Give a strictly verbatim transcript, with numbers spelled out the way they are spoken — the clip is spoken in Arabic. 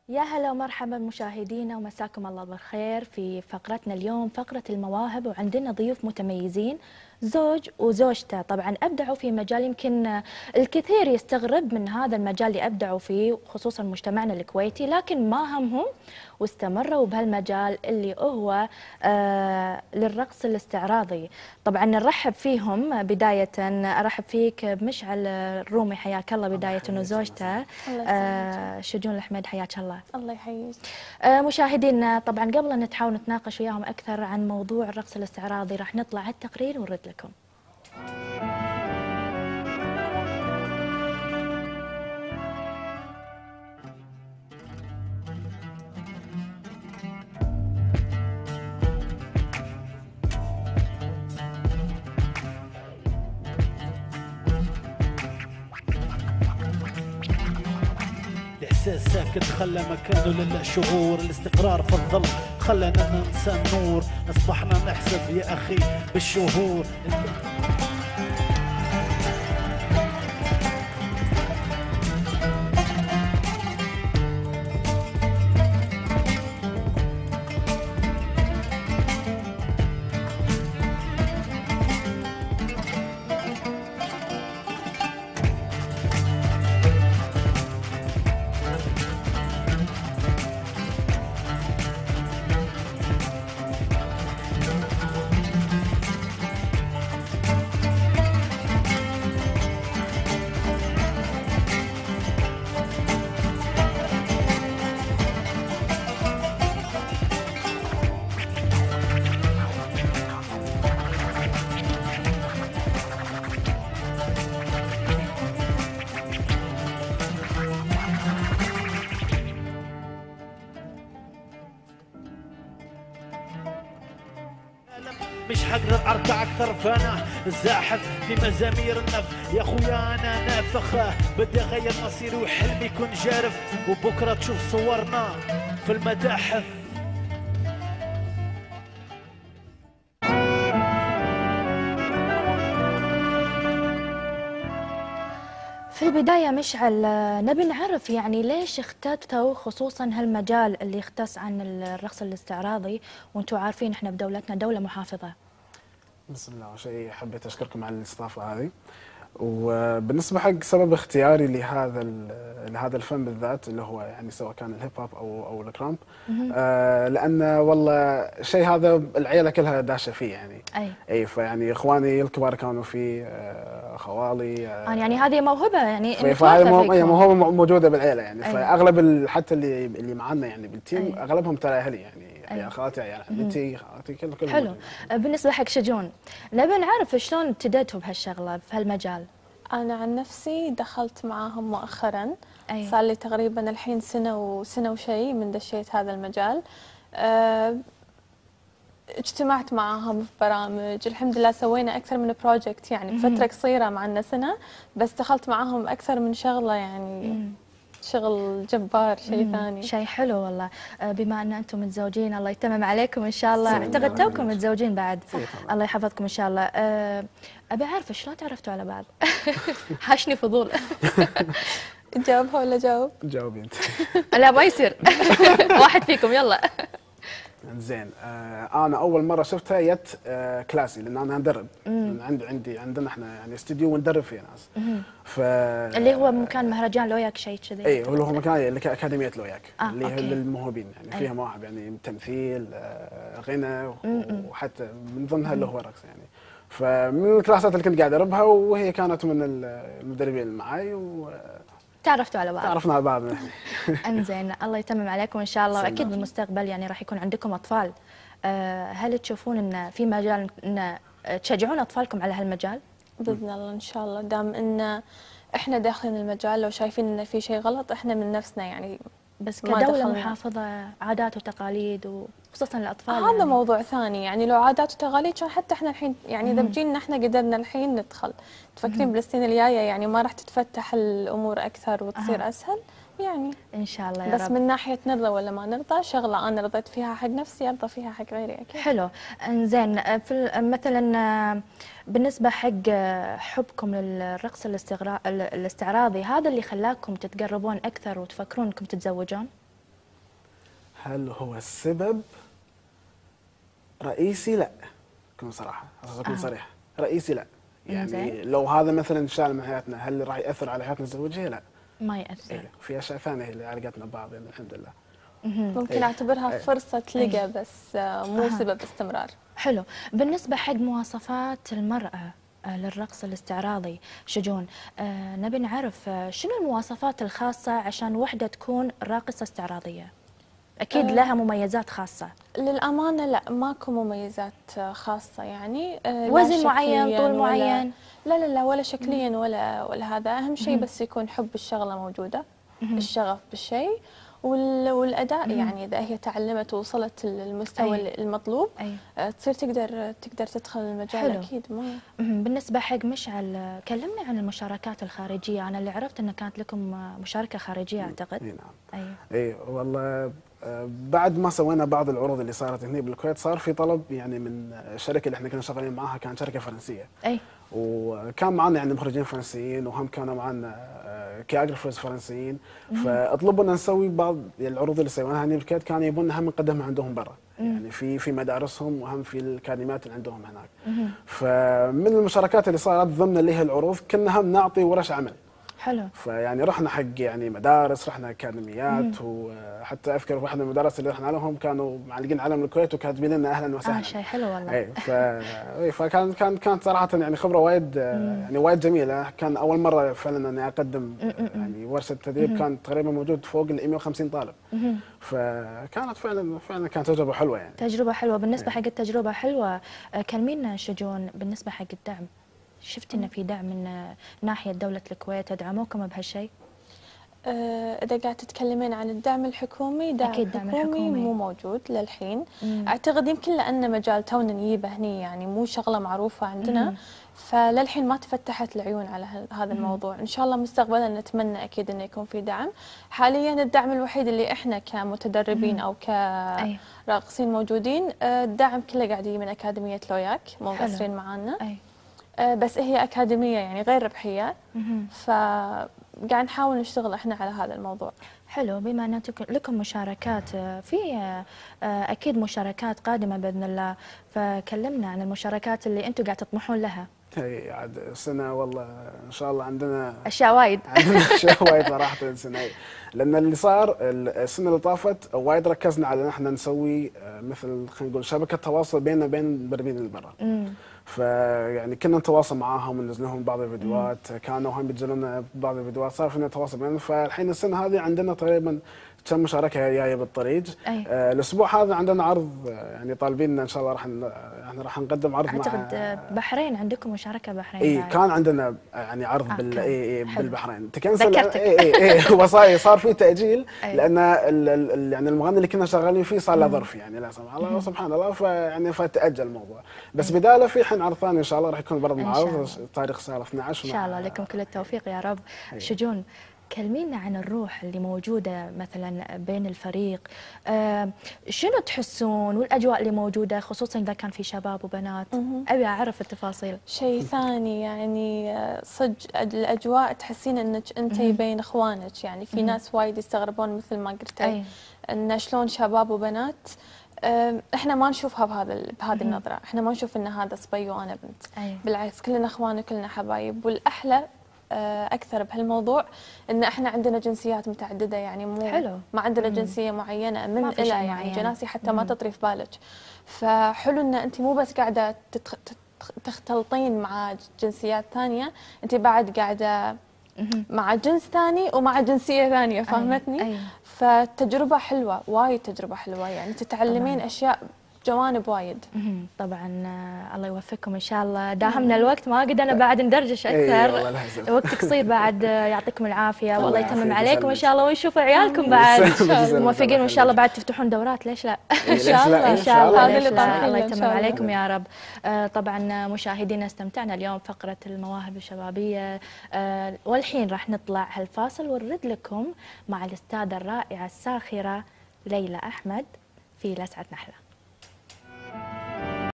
يا هلا ومرحبا مشاهدينا ومساكم الله بالخير في فقرتنا اليوم فقرة المواهب، وعندنا ضيوف متميزين زوج وزوجته. طبعا أبدعوا في مجال يمكن الكثير يستغرب من هذا المجال اللي أبدعوا فيه، خصوصا مجتمعنا الكويتي، لكن ما همهم واستمروا بهالمجال اللي هو آه للرقص الاستعراضي. طبعا نرحب فيهم بداية. أرحب فيك بمشعل الرومي، حياك الله بداية، وزوجته آه شجون الحميد، حياك الله. الله يحييك. آه مشاهدينا، طبعا قبل أن نتحاول نتناقش وياهم أكثر عن موضوع الرقص الاستعراضي راح نطلع على التقرير ونرد لكم. الإحساس ساكت خلى مكانه للشعور، الاستقرار في الظل خلانا ننسى النور، أصبحنا نحسب يا أخي بالشهور. مش حقدر اركع اكثر، فانا زاحف في مزامير النف يا خويا، انا نافخ بدي اغير مصيري وحلمي يكون جارف، وبكره تشوف صورنا في المتاحف. في البداية مشعل، نبي نعرف يعني ليش اخترتوا خصوصا هالمجال اللي يختص عن الرقص الاستعراضي، وانتم عارفين احنا بدولتنا دولة محافظة. بسم الله، أول شيء حبيت أشكركم على الاستضافة هذه. وبالنسبة حق سبب اختياري لهذا لهذا الفن بالذات، اللي هو يعني سواء كان الهيب هوب أو أو الكرامب، آه لأن والله الشيء هذا العيلة كلها داشة فيه يعني. أي أي فيعني إخواني الكبار كانوا فيه، آه خوالي، آه يعني هذه موهبة يعني فهذه متوارثة موهبة موجودة بالعيلة يعني. أي. فأغلب ال- حتى اللي اللي معنا يعني بالتيم، أي. أغلبهم ترى أهلي يعني، أي. عيال خالتي، عيال عمتي، خالتي، كل كل حلو. بالنسبة حق شجون، نبي نعرف شلون ابتديتوا بهالشغلة بهالمجال. أنا عن نفسي دخلت معاهم مؤخرا. أي. صار لي تقريبا الحين سنة وسنة وشيء من دشيت هذا المجال. أه اجتمعت معاهم في برامج، الحمد لله سوينا أكثر من بروجكت يعني بفترة قصيرة، معنا سنة بس دخلت معاهم أكثر من شغلة يعني. مم. شغل جبار، شيء ثاني. شيء حلو والله. آه، بما ان انتم متزوجين الله يتمم عليكم ان شاء الله، سلام اعتقد الله توكم عليك. متزوجين بعد. صحيح. الله يحفظكم ان شاء الله. آه، ابي اعرف شلون تعرفتوا على بعض؟ حاشني فضول. تجاوبها ولا جاوب؟ جاوبي انت. لا ما يصير. واحد فيكم يلا. زين، آه انا اول مره شفتها جت آه كلاسي، لان انا ندرب. عندي عندي عندنا احنا يعني استديو وندرب فيه ناس. ف اللي هو مكان مهرجان لوياك شيء كذي. اي اللي هو مكان اللي اكاديميه لوياك، آه، اللي هي أوكي. للموهوبين يعني. أي. فيها مواهب يعني تمثيل، آه غنى، وحتى من ضمنها اللي هو رقص يعني. فمن الكلاسات اللي كنت قاعد ادربها، وهي كانت من المدربين اللي معي، و تعرفتوا على بعض. تعرفنا على بعض. انزين، الله يتمم عليكم ان شاء الله، سلام. واكيد بالمستقبل يعني راح يكون عندكم اطفال. آه، هل تشوفون ان في مجال ان تشجعون اطفالكم على هالمجال؟ بإذن الله إن شاء الله، دام إن إحنا داخلين المجال لو شايفين إن في شيء غلط إحنا من نفسنا يعني. بس ما كدولة دخلنا. محافظة، عادات وتقاليد وخصوصا الأطفال هذا يعني. موضوع ثاني يعني. لو عادات وتقاليد كان حتى احنا الحين يعني اذا بجينا احنا قدرنا الحين ندخل، تفكرين بالسنين الجايه يعني ما راح تتفتح الامور اكثر وتصير أه. اسهل يعني. إن شاء الله يا بس رب. من ناحيه نرضى ولا ما نرضى، شغله انا رضيت فيها حق نفسي ارضى فيها حق غيري اكيد. حلو. انزين، في ال- مثلا بالنسبة حق حبكم للرقص الاستغرا... الاستعراضي، هذا اللي خلاكم تتقربون أكثر وتفكرون أنكم تتزوجون؟ هل هو السبب رئيسي؟ لا، أكون صراحة عشان أكون آه. صريح، رئيسي لا. يعني إنزين. لو هذا مثلا شال من حياتنا، هل راح يأثر على حياتنا الزوجية؟ لا. ما يأثر. إيه، في أشياء ثانية اللي علاقتنا ببعض يعني الحمد لله. ممكن إيه. اعتبرها إيه. فرصة لقى إيه. بس آه، مو أها. سبب استمرار. حلو. بالنسبة حق مواصفات المرأة آه، للرقص الاستعراضي شجون، آه، نبي نعرف آه، شنو المواصفات الخاصة عشان وحدة تكون راقصة استعراضية؟ أكيد آه. لها مميزات خاصة. للأمانة لا، ماكو مميزات آه، خاصة يعني آه، لا وزن معين، شكلياً طول ولا معين؟ لا لا لا ولا شكليا ولا ولا هذا. أهم شيء مهم. بس يكون حب الشغلة موجودة، مهم. الشغف بالشيء وال- والأداء. مهم. يعني إذا هي تعلمت ووصلت للمستوى أي. المطلوب أي. آه، تصير تقدر تقدر تدخل المجال. حلو. أكيد ما مهم. بالنسبة حق مشعل، كلمني عن المشاركات الخارجية. أنا اللي عرفت أن كانت لكم آه، مشاركة خارجية أعتقد. اي نعم. أي. اي والله، آه، بعد ما سوينا بعض العروض اللي صارت هنا بالكويت، صار في طلب يعني من الشركه اللي احنا كنا شغالين معاها، كانت شركه فرنسيه. أي. وكان معنا يعني مخرجين فرنسيين، وهم كانوا معنا كياغرافرز فرنسيين. فاطلبوا ان نسوي بعض العروض اللي سويناها هنا بالكويت، كانوا يبون هم نقدمها عندهم برا، يعني في في مدارسهم وهم في الاكاديميات اللي عندهم هناك. فمن المشاركات اللي صارت ضمن اللي هي العروض، كنا هم نعطي ورش عمل. حلو. فيعني رحنا حق يعني مدارس، رحنا اكاديميات، وحتى اذكر واحده من المدارس اللي رحنا لهم كانوا معلقين علم الكويت وكاتبين لنا اهلا وسهلا. آه شيء حلو والله. اي ف إي، فكان كان كانت صراحه يعني خبره وايد يعني وايد جميله. كان اول مره فعلا اني اقدم يعني ورشه تدريب، كان تقريبا موجود فوق ال مئة وخمسين طالب. فكانت فعلا فعلا كانت تجربه حلوه يعني. تجربة حلوة. بالنسبة أي. حق التجربة حلوة، آه، كلمينا شجون بالنسبة حق الدعم. شفت إن في دعم من آه، ناحية دولة الكويت؟ دعموكم بهالشيء؟ آه، إذا قاعد تتكلمين عن الدعم الحكومي، دعم أكيد دعم حكومي الحكومي. مو موجود للحين. مم. أعتقد يمكن لأن مجال تونا نجيبه هني، يعني مو شغلة معروفة عندنا. مم. فللحين ما تفتحت العيون على ه- هذا الموضوع. إن شاء الله مستقبلا نتمنى أكيد إنه يكون في دعم. حاليا الدعم الوحيد اللي إحنا كمتدربين مم. أو أي. كراقصين موجودين، آه، الدعم كله قاعد يجي من أكاديمية لوياك، مو حلو. مقصرين معانا. أي. آه، بس هي أكاديمية يعني غير ربحية، مهم. فقاعد نحاول نشتغل إحنا على هذا الموضوع. حلو. بما أن تك- لكم مشاركات، آه، في آه، آه، أكيد مشاركات قادمة بإذن الله، فكلمنا عن المشاركات اللي أنتم قاعد تطمحون لها. اي عاد السنه والله ان شاء الله عندنا أشياء وايد. عندنا اشياء وايد صراحه السنه. لان اللي صار السنه اللي طافت وايد ركزنا على ان احنا نسوي آه، مثل خلينا نقول شبكه تواصل بيننا وبين المدربين اللي برا. مم. فيعني كنا نتواصل معاهم وننزل لهم بعض الفيديوهات، كانوا هم بينزلون لنا بعض الفيديوهات، صار فينا تواصل بيننا. فالحين السنه هذه عندنا تقريبا كم مشاركه جايه بالطريق. أي. آه الاسبوع هذا عندنا عرض، آه، يعني طالبين ان شاء الله راح ن- يعني راح نقدم عرض مع أعتقد آه، بحرين عندكم مشاركة بحرين اي بعد. كان عندنا يعني عرض آه، بال كان. اي اي حلو. بالبحرين تكنسل. ذكرتك. اي اي اي هو صار صار في تاجيل أي. لان ال ال يعني المغني اللي كنا شغالين فيه صار له ظرف يعني لا سمح الله سبحان الله، فيعني فتاجل الموضوع. بس بداله في الحين عرض ثاني ان شاء الله راح يكون برضه إن مع شاء عرض الله. تاريخ شهر اثني عشر. إن شاء الله لكم كل التوفيق يا رب. أي. شجون، كلمينا عن الروح اللي موجودة مثلا بين الفريق. آه شنو تحسون والأجواء اللي موجودة، خصوصا إذا كان في شباب وبنات؟ مهم. أبي أعرف التفاصيل. شيء ثاني يعني آه، صدق الأجواء تحسين أنك أنت مهم. بين إخوانك. يعني في مهم. ناس وايد يستغربون مثل ما قلتي أي. أن شلون شباب وبنات. آم، احنا ما نشوفها بهذا ال- بهذه مهم. النظرة. احنا ما نشوف ان هذا صبي وانا بنت. أي. بالعكس كلنا اخوان وكلنا حبايب. والاحلى آه، اكثر بهالموضوع ان احنا عندنا جنسيات متعدده. يعني مو حلو. ما عندنا مم. جنسيه معينه من ما في الى، شيء يعني معين. جناسي حتى ما مم. تطري في بالك. فحلو ان انت مو بس قاعده تتخ... تتخ- تختلطين مع جنسيات ثانيه، انت بعد قاعده مهم. مع جنس ثاني ومع جنسيه ثانيه. فاهمتني؟ أي. فتجربه حلوه، وايد تجربه حلوه. يعني تتعلمين طبعاً. اشياء جوانب وايد. مهم. طبعا آه، الله يوفقكم ان شاء الله. داهمنا الوقت، ما قدرنا بعد ندردش اي اكثر. والله لازم. وقت قصير بعد. آه، يعطيكم العافيه والله الله يتمم يعافيك عليكم ان ويسلمك. شاء الله، ونشوف عيالكم بعد. يسلمك. موفقين، وان شاء الله بعد تفتحون دورات. ليش لا؟ إيه، إن شاء الله. ان شاء الله. هذا ليش اللي لا؟ طامحين الله له إن يتمم شاء الله. عليكم يا رب. آه، طبعا مشاهدينا استمتعنا اليوم بفقره المواهب الشبابيه، آه، والحين راح نطلع هالفاصل ونرد لكم مع الاستاذه الرائعه الساخره ليلى احمد في لسعة نحله.